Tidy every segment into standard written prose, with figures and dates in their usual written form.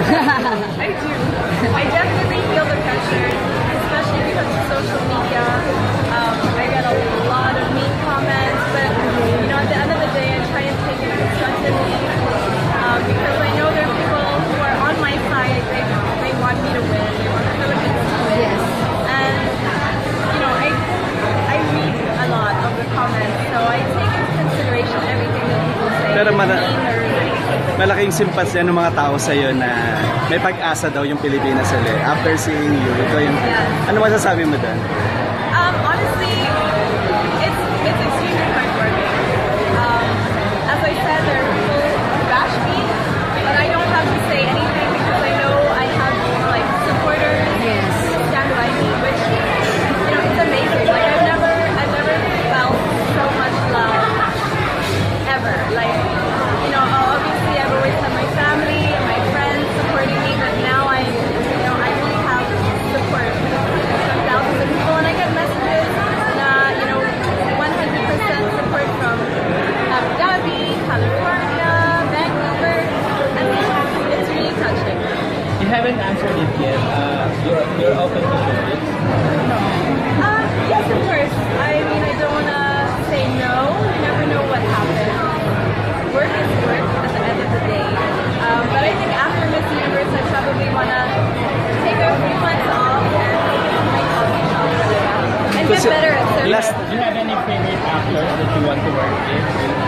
I do. I definitely feel the pressure, especially because of social media. I get a lot of mean comments, but you know, at the end of the day, I try and take it constructively because I know there are people who are on my side. They want me to win. They want the Philippines to win. Yes. And you know, I read a lot of the comments, so I take into consideration everything that people say. Pero malaking simpasya ng mga tao sa'yo na may pag-asa daw yung Pilipinas ulit. After seeing you, ito yung... Ano masasabi mo doon? Honestly, it's extremely heartwarming. As I said, there are people who bash me, but I don't have to say anything because I know I have like supporters who stand by me, which you know, it's amazing. Like I've never felt so much love ever. Like, you know, obviously I've always had my family and my friends supporting me, but now I really have support from thousands of people, and I get messages na, you know, 100% support from Abu Dhabi, California, Vancouver, and it's really touching. You haven't answered it yet. You're open to Showbiz? Yes, of course. I mean, I don't want to say no. You never know what happens. Work is work at the end of the day. But I think after Miss Universe, I probably want to take a few months off and focus on my coffee shop and get better at service. Do you have any favorite actors that you want to work with?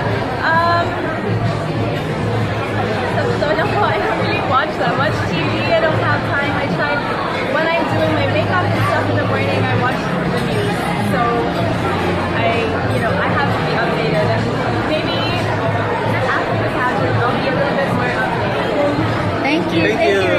I don't really watch that much TV. I don't have time. I try, when I'm doing my makeup and stuff in the morning, I watch the news. So I have to be updated, and maybe after the pageant, I'll be a little bit more updated. Thank you. Thank you.